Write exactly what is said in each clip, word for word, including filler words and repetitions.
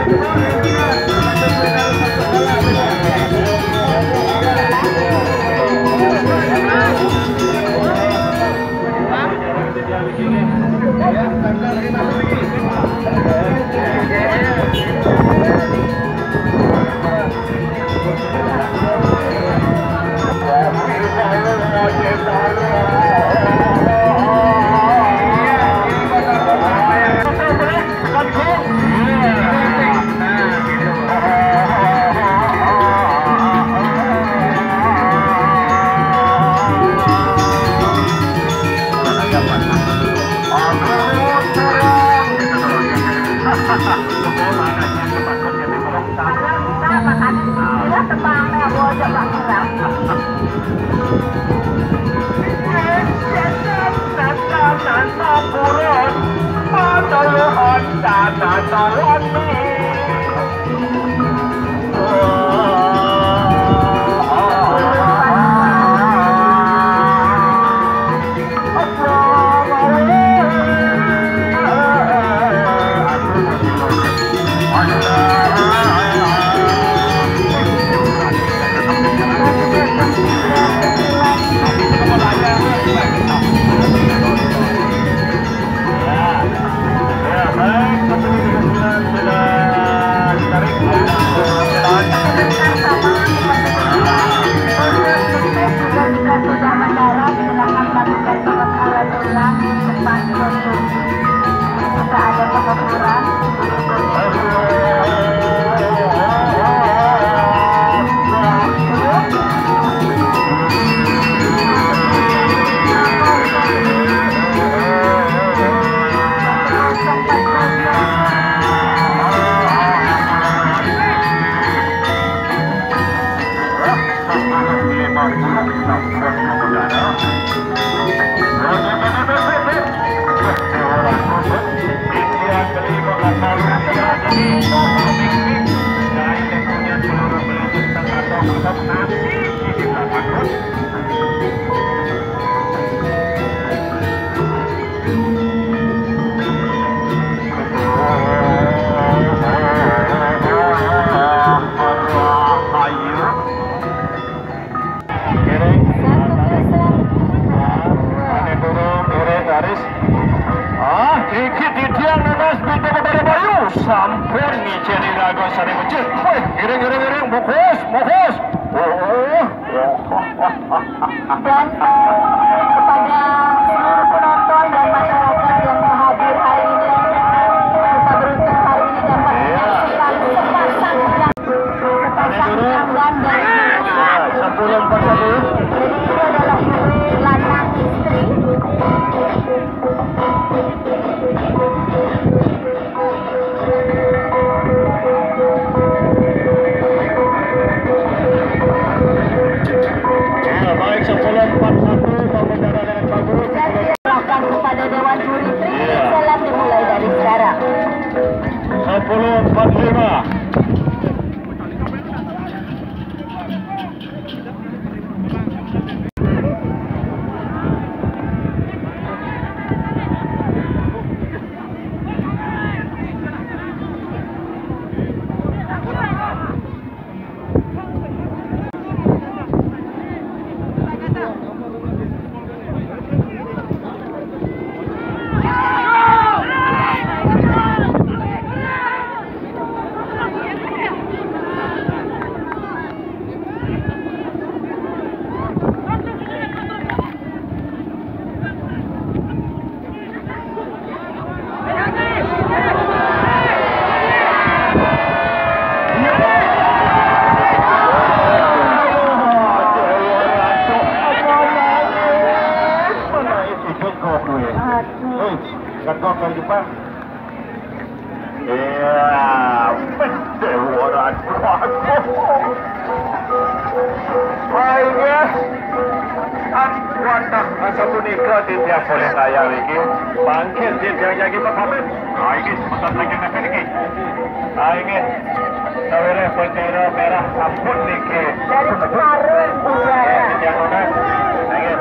Dari Sarung, iya.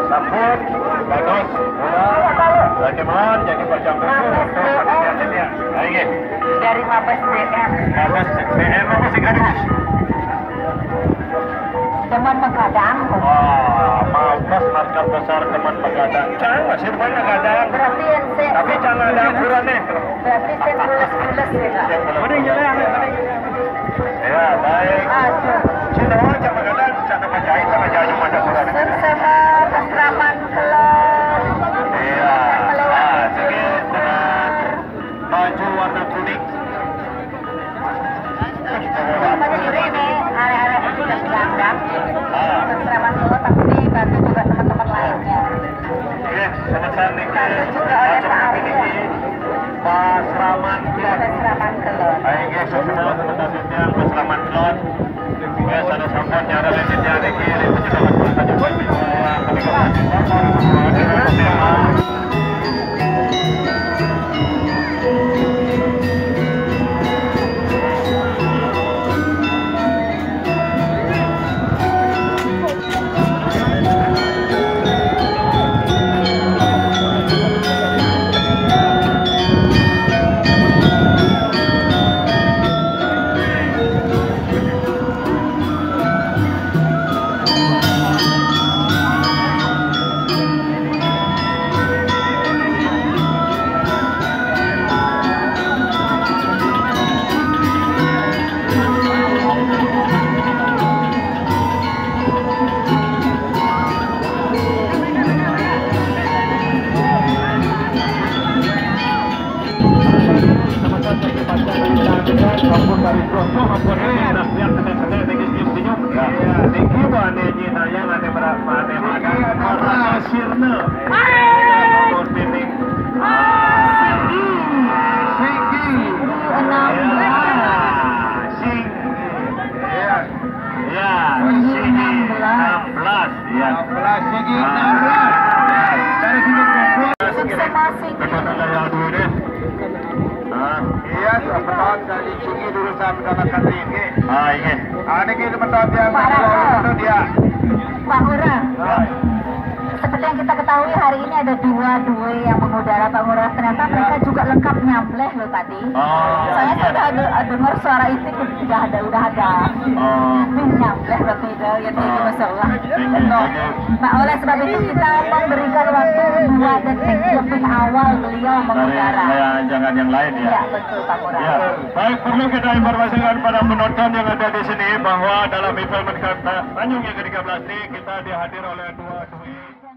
Sampun, bagus, udah, lagi mohon jadi perjalanan untuk penelitiannya. Baik, Dari Mabes D M. Mabes D M apa sih gadis? Teman Pegadang. Wah, Mabes markas besar teman Pegadang. Jangan masih banyak Pegadang. Berarti yang saya. Tapi jangan ada ukurannya. Berarti saya tulis-tulis ya. Mending jalan. Ya, baik. Aduh. Cina aja Pegadang, jangan ngajahit sama jauh cuma ada ukuran. Bersama Keseraman Kelor. Iya. Ah, sedikit dengan baju warna kuning. Pada diri ini area-area itu sudah Pegadang. Ah. Keseraman Kelor, tapi dibantu juga teman-teman lainnya. Oke, sama-sama nih. Dibantu juga oleh Pak Arya. Mas Raman Klot. Keseraman Kelor. Baik, guys, semua teman-temannya Mas Raman Klot. Guys, ada sampai nyara lesinnya ada kiri, sudah lakukan saja kampung dari Broto kampung ini nak lihat kena-kena dengan senyum-senyum ya tinggi mana ni yang ada berapa ada makan marah sirna kampung sini singgi enam belas sing ya ya singgi enam belas ya enam belas singgi enam belas dari sini masing-masing. Iya, pertama dari sini dulu saya mendapatkan ini. Ah, ini. Ah, ini kita pertama yang itu dia. Pak Ngurah, seperti yang kita ketahui hari ini ada dua dua yang mengudara Pak Ngurah. Ternyata mereka juga lengkap nyampleh loh tadi. Oh, Saya sudah ada dengar suara itu sudah ada, udah ada. Oh. Ini nyampleh berarti itu yang ini masalah. Nah, oleh sebab itu kita memberikan waktu dua detik lebih awal beliau mengudara. Saya jangan yang lain ya. Ya betul Pak Ngurah. Ya, baik perlu kita informasikan pada penonton yang ada di sini bahwa dalam event Tanjung yang ke tiga belas ini kita dihadir oleh dua dua